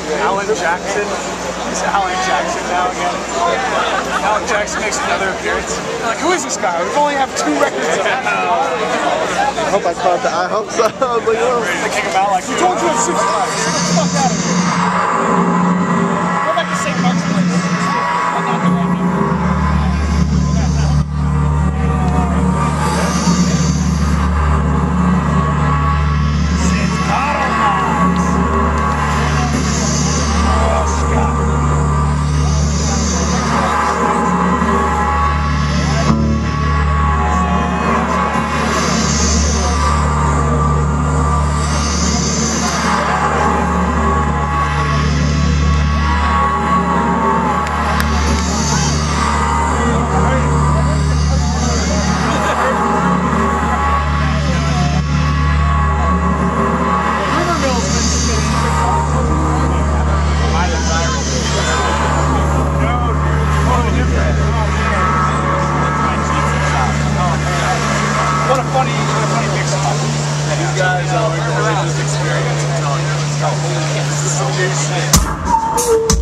Alan Jackson. It's Alan Jackson now again. Alan Jackson makes another appearance. They're like, who is this guy? We've only have 2 records of him. I hope I caught that. I hope so. I was like, oh. They kick him out like, we told you at 6 o'clock. Get the fuck out of here. Go back to St. Mark's Place. I'm not the right number. What a funny big spot. You guys are a religious experience. I'm telling you. It's got holy shit.